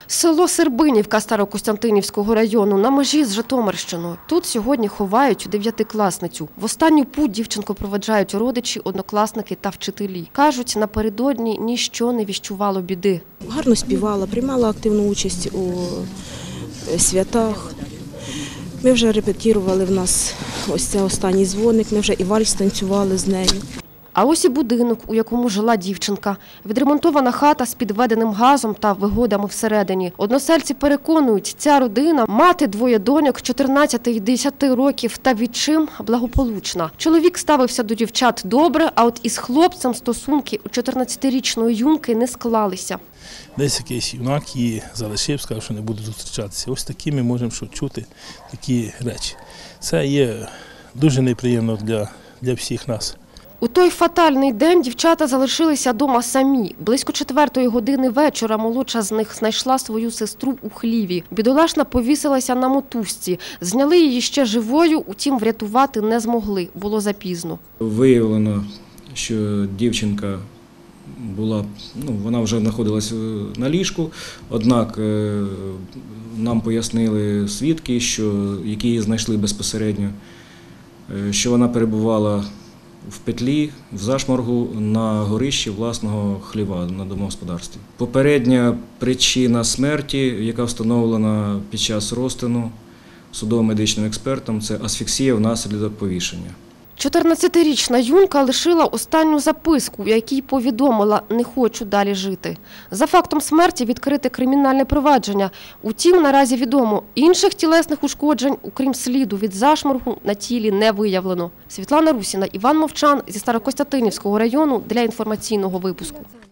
Село Сербинівка Старокостянтинівського району на межі з Житомирщиною. Тут сьогодні ховають дев'ятикласницю. В останню путь дівчинку проведжають родичі, однокласники та вчителі. Кажуть, напередодні ніщо не віщувало біди. Гарно співала, приймала активну участь у святах. Ми вже репетирували в нас ось цей останній дзвоник, ми вже і вальс танцювали з нею. А ось і будинок, у якому жила дівчинка. Відремонтована хата з підведеним газом та вигодами всередині. Односельці переконують, ця родина – мати двоє доньок 14 і 10 років та відчим благополучна. Чоловік ставився до дівчат добре, а от із хлопцем стосунки у 14-річної юнки не склалися. Десь якийсь юнак її залишив, сказав, що не буде зустрічатися. Ось такі ми можемо чути такі речі. Це є дуже неприємно для всіх нас. У той фатальний день дівчата залишилися дома самі. Близько 4-ї години вечора молодша з них знайшла свою сестру у хліві. Бідолашна повісилася на мотузці. Зняли її ще живою, утім врятувати не змогли. Було запізно. Виявлено, що дівчинка вона вже знаходилась на ліжку, однак нам пояснили свідки, які її знайшли безпосередньо, що вона перебувала в петлі, в зашморгу на горищі власного хліва на домогосподарстві. Попередня причина смерті, яка встановлена під час розтину судово-медичним експертом, це асфіксія внаслідок повішення. 14-річна юнка лишила останню записку, в якій повідомила «не хочу далі жити». За фактом смерті відкрите кримінальне провадження. Утім, наразі відомо, інших тілесних ушкоджень, окрім сліду від зашморгу, на тілі не виявлено. Світлана Русіна, Іван Мовчан зі Старокостянтинівського району для інформаційного випуску.